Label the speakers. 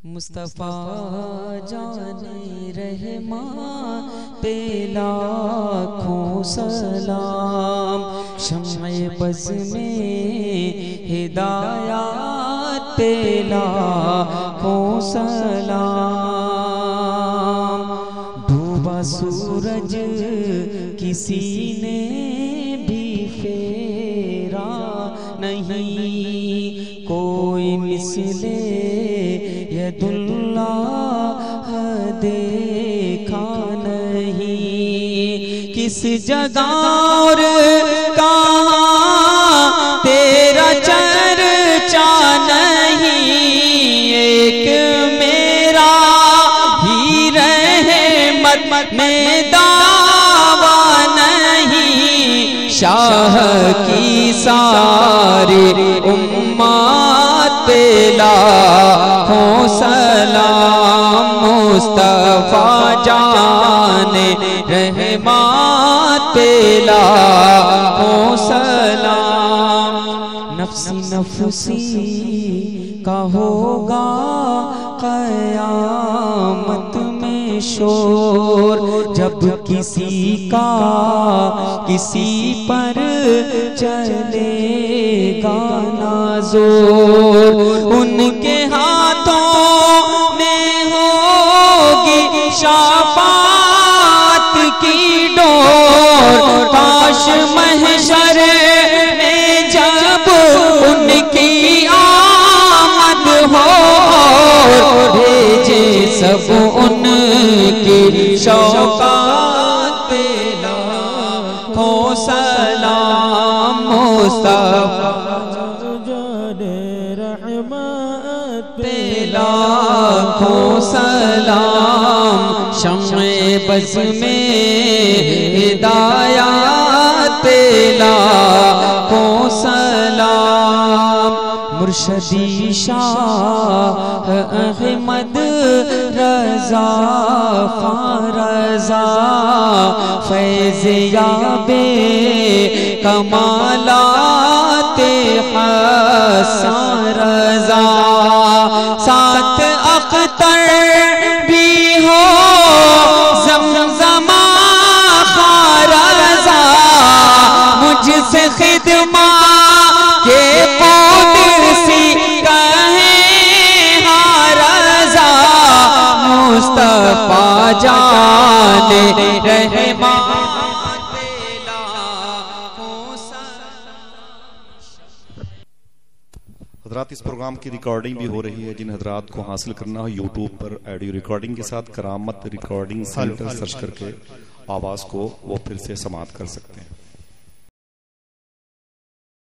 Speaker 1: مصطفیٰ جان رحمان پہ لاکھوں سلام، شمع بز میں ہدایات پہ لاکھوں سلام۔ ڈوبا سورج کسی نے بھی پھیرا نہیں، کوئی مثل ید اللہ دیکھا نہیں، کس جگہ اور کہاں تیرا چرچا نہیں، ایک میرا ہی رحمت میں دعویٰ نہیں، شاہ کی ساری امت پہ لاکھوں سلام، مصطفیٰ جان رحمت پہ لاکھوں سلام۔ نفسی نفسی کا ہوگا قیامت میں شور، جب کسی کا کسی پر چلے گا نہ زور، ان کے ہاتھوں میں ہوگی شفاعت کی ڈور، کاش محشر میں جب ان کی آمد ہو، بھیجے سب ان کی شوقات پہ لاکھوں سلام، مصطفیٰ پہ لاکھوں سلام، شمع بز میں ہدایات پہ لاکھوں سلام۔ مرشدی شاہ احمد رضا رضا، فیض یاب کمالات حسن رضا، ساتھ اختر بھی ہو زمزم خار رضا، مجھ سے خدمت کے قدر سی کہیں ہاں رضا، مصطفیٰ جان رحمان۔
Speaker 2: حضرات اس پروگرام کی ریکارڈنگ بھی ہو رہی ہے، جن حضرات کو حاصل کرنا ہو یوٹیوب پر آڈیو ریکارڈنگ کے ساتھ کرامت ریکارڈنگ سینٹر سرچ کر کے آواز کو وہ پھر سے سماعت کر سکتے ہیں۔